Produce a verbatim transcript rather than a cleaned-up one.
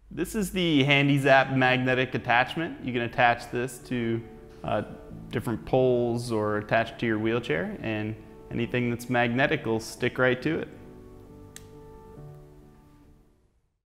This is the HandyZap magnetic attachment. You can attach this to uh, different poles or attach it to your wheelchair, and anything that's magnetic will stick right to it.